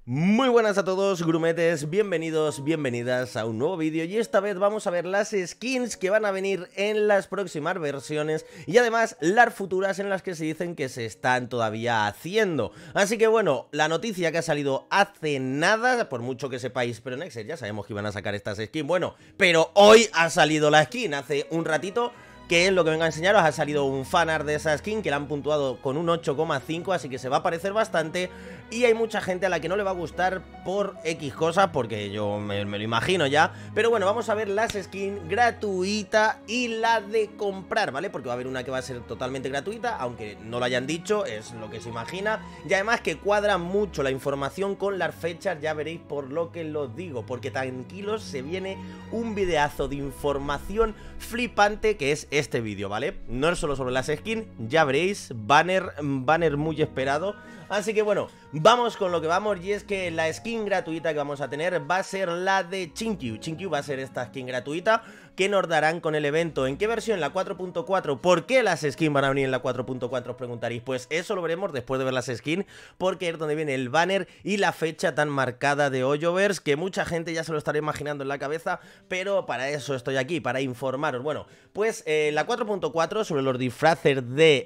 Muy buenas a todos, grumetes, bienvenidos, bienvenidas a un nuevo vídeo. Y esta vez vamos a ver las skins que van a venir en las próximas versiones y además las futuras en las que se dicen que se están todavía haciendo. Así que bueno, la noticia que ha salido hace nada, por mucho que sepáis, pero en Excel ya sabemos que iban a sacar estas skins. Bueno, pero hoy ha salido la skin, hace un ratito. ¿Qué es lo que vengo a enseñaros? Ha salido un fanart de esa skin que la han puntuado con un 8,5, así que se va a parecer bastante. Y hay mucha gente a la que no le va a gustar por X cosas, porque yo me lo imagino ya. Pero bueno, vamos a ver las skins gratuita y la de comprar, ¿vale? Porque va a haber una que va a ser totalmente gratuita, aunque no lo hayan dicho, es lo que se imagina. Y además que cuadra mucho la información con las fechas, ya veréis por lo que lo digo. Porque tranquilos, se viene un videazo de información flipante que es este vídeo, ¿vale? No es solo sobre las skins, ya veréis, banner muy esperado. Así que bueno, vamos con lo que vamos, y es que la skin gratuita que vamos a tener va a ser la de Chinkyu. Chinkyu va a ser esta skin gratuita que nos darán con el evento. ¿En qué versión? La 4.4. ¿Por qué las skins van a venir en la 4.4? Os preguntaréis. Pues eso lo veremos después de ver las skins, porque es donde viene el banner y la fecha tan marcada de Hoyoverse, que mucha gente ya se lo estará imaginando en la cabeza, pero para eso estoy aquí, para informaros. Bueno, pues la 4.4 sobre los disfraces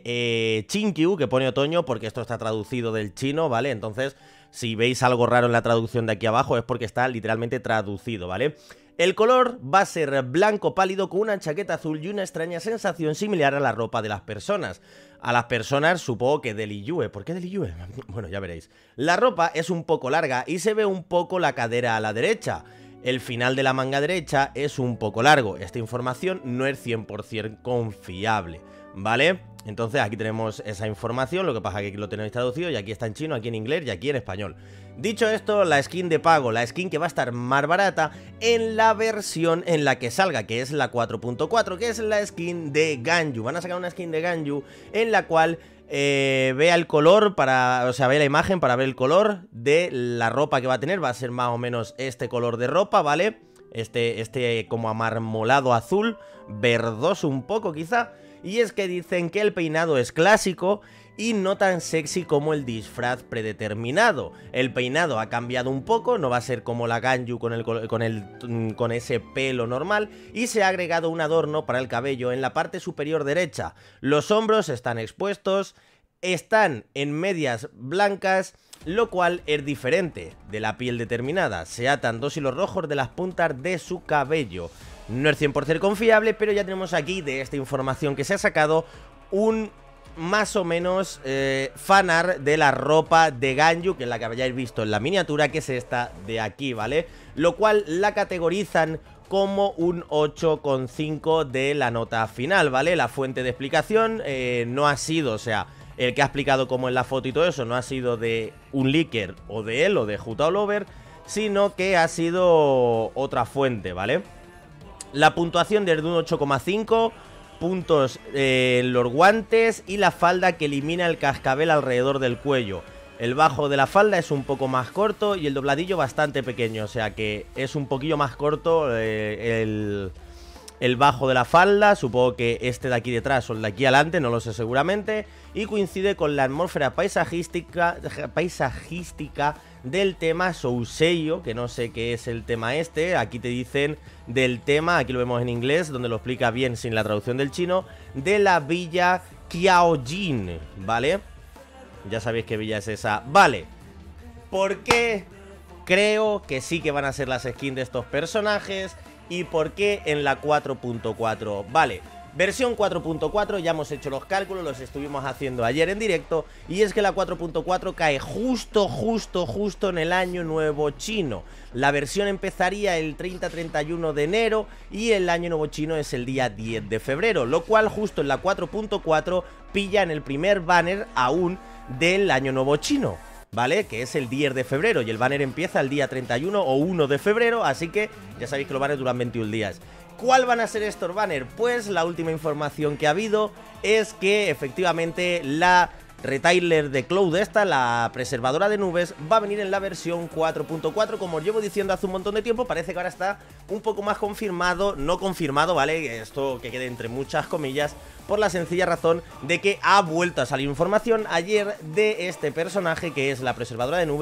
de Chinkyu, que pone otoño, porque esto está traducido del chino, ¿vale? Entonces, si veis algo raro en la traducción de aquí abajo es porque está literalmente traducido, ¿vale? El color va a ser blanco pálido con una chaqueta azul y una extraña sensación similar a la ropa de las personas. A las personas supongo que del Liyue. ¿Por qué del Liyue? Bueno, ya veréis. La ropa es un poco larga y se ve un poco la cadera a la derecha. El final de la manga derecha es un poco largo. Esta información no es 100% confiable, ¿vale? Entonces aquí tenemos esa información, lo que pasa es que aquí lo tenéis traducido y aquí está en chino, aquí en inglés y aquí en español. Dicho esto, la skin de pago, la skin que va a estar más barata en la versión en la que salga, que es la 4.4, que es la skin de Ganyu. Van a sacar una skin de Ganyu en la cual vea el color para, o sea, vea la imagen para ver el color de la ropa que va a tener. Va a ser más o menos este color de ropa, ¿vale? Este como amarmolado azul, verdoso un poco quizá. Y es que dicen que el peinado es clásico y no tan sexy como el disfraz predeterminado. El peinado ha cambiado un poco, no va a ser como la Ganyu con ese pelo normal, y se ha agregado un adorno para el cabello en la parte superior derecha. Los hombros están expuestos, están en medias blancas, lo cual es diferente de la piel determinada. Se atan dos hilos rojos de las puntas de su cabello. No es 100% confiable, pero ya tenemos aquí de esta información que se ha sacado un más o menos fanart de la ropa de Ganyu, que es la que habéis visto en la miniatura, que es esta de aquí, ¿vale? Lo cual la categorizan como un 8,5 de la nota final, ¿vale? La fuente de explicación no ha sido, o sea, el que ha explicado como en la foto y todo eso, no ha sido de un leaker o de él o de Juta Lover, sino que ha sido otra fuente, ¿vale? La puntuación desde un 8,5 puntos en los guantes y la falda que elimina el cascabel alrededor del cuello. El bajo de la falda es un poco más corto y el dobladillo bastante pequeño, o sea que es un poquillo más corto el bajo de la falda. Supongo que este de aquí detrás o el de aquí adelante, no lo sé seguramente. Y coincide con la atmósfera paisajística del tema Souseiyo, que no sé qué es el tema este. Aquí te dicen del tema, aquí lo vemos en inglés, donde lo explica bien sin la traducción del chino, de la villa Qiaojin, ¿vale? Ya sabéis qué villa es esa. Vale, ¿por qué creo que sí que van a ser las skins de estos personajes? ¿Y por qué en la 4.4? Vale, versión 4.4, ya hemos hecho los cálculos, los estuvimos haciendo ayer en directo. Y es que la 4.4 cae justo en el año nuevo chino. La versión empezaría el 30-31 de enero y el año nuevo chino es el día 10 de febrero. Lo cual justo en la 4.4 pilla en el primer banner aún del año nuevo chino, ¿vale? Que es el 10 de febrero y el banner empieza el día 31 o 1 de febrero, así que ya sabéis que los banners duran 21 días. ¿Cuál van a ser estos banners? Pues la última información que ha habido es que efectivamente la retailer de Cloud esta, la preservadora de nubes, va a venir en la versión 4.4, como os llevo diciendo hace un montón de tiempo. Parece que ahora está un poco más confirmado, no confirmado, ¿vale? Esto que quede entre muchas comillas, por la sencilla razón de que ha vuelto a salir información ayer de este personaje que es la preservadora de nubes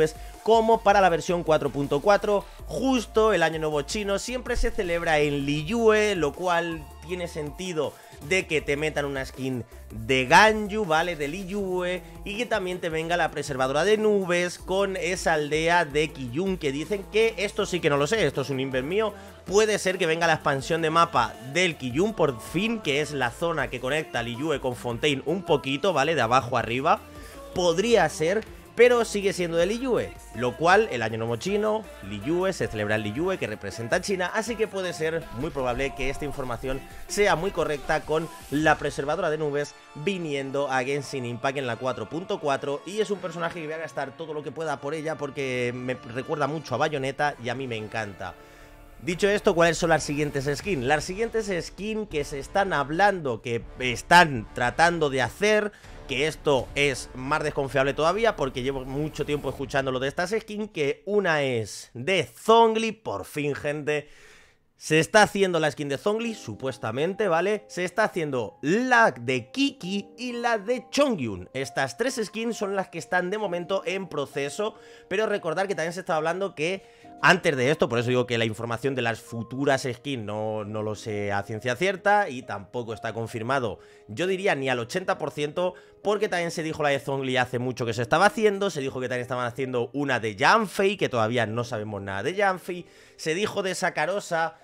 como para la versión 4.4. Justo el año nuevo chino siempre se celebra en Liyue, lo cual tiene sentido de que te metan una skin de Ganyu, ¿vale? De Liyue, y que también te venga la preservadora de nubes con esa aldea de Qiyun, que dicen que, esto sí que no lo sé, esto es un invent mío, puede ser que venga la expansión de mapa del Qiyun por fin, que es la zona que conecta Liyue con Fontaine un poquito, ¿vale? De abajo arriba, podría ser, pero sigue siendo de Liyue, lo cual el año nuevo chino, Liyue, se celebra en Liyue, que representa a China, así que puede ser muy probable que esta información sea muy correcta con la preservadora de nubes viniendo a Genshin Impact en la 4.4, y es un personaje que voy a gastar todo lo que pueda por ella porque me recuerda mucho a Bayonetta y a mí me encanta. Dicho esto, ¿cuáles son las siguientes skins? Las siguientes skins que se están hablando, que están tratando de hacer, que esto es más desconfiable todavía porque llevo mucho tiempo escuchando lo de estas skins, que una es de Zhongli, por fin, gente. Se está haciendo la skin de Zhongli, supuestamente, ¿vale? Se está haciendo la de Kiki y la de Chongyun. Estas tres skins son las que están de momento en proceso, pero recordad que también se está hablando que antes de esto, por eso digo que la información de las futuras skins no lo sé a ciencia cierta y tampoco está confirmado, yo diría ni al 80%, porque también se dijo la de Zhongli hace mucho que se estaba haciendo, se dijo que también estaban haciendo una de Yanfei, que todavía no sabemos nada de Yanfei, se dijo de Sakarosa,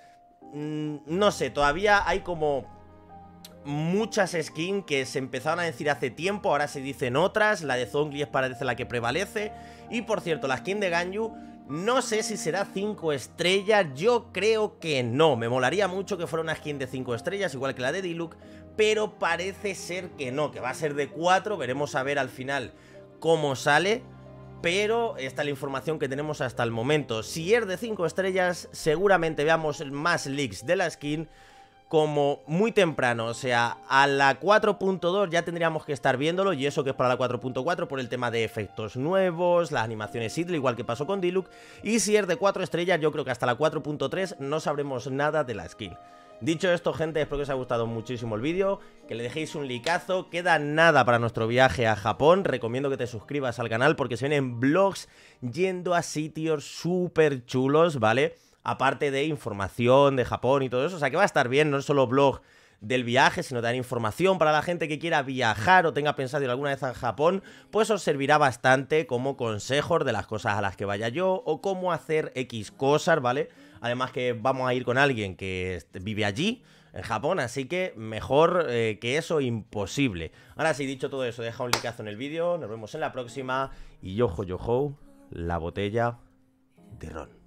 no sé, todavía hay como muchas skins que se empezaron a decir hace tiempo, ahora se dicen otras, la de Zhongli es parece la que prevalece, y por cierto, la skin de Ganyu, no sé si será 5 estrellas, yo creo que no, me molaría mucho que fuera una skin de 5 estrellas, igual que la de Diluc, pero parece ser que no, que va a ser de 4, veremos a ver al final cómo sale, pero esta es la información que tenemos hasta el momento. Si es de 5 estrellas, seguramente veamos más leaks de la skin como muy temprano, o sea, a la 4.2 ya tendríamos que estar viéndolo, y eso que es para la 4.4 por el tema de efectos nuevos, las animaciones idle, igual que pasó con Diluc, y si es de 4 estrellas, yo creo que hasta la 4.3 no sabremos nada de la skin. Dicho esto, gente, espero que os haya gustado muchísimo el vídeo, que le dejéis un likeazo, queda nada para nuestro viaje a Japón, recomiendo que te suscribas al canal porque se vienen vlogs yendo a sitios súper chulos, ¿vale? Aparte de información de Japón y todo eso, o sea que va a estar bien, no es solo vlog del viaje, sino dar información para la gente que quiera viajar o tenga pensado ir alguna vez a Japón, pues os servirá bastante como consejos de las cosas a las que vaya yo o cómo hacer X cosas, ¿vale? Además que vamos a ir con alguien que vive allí, en Japón, así que mejor que eso, imposible. Ahora sí, dicho todo eso, deja un likeazo en el vídeo, nos vemos en la próxima y yojo, la botella de ron.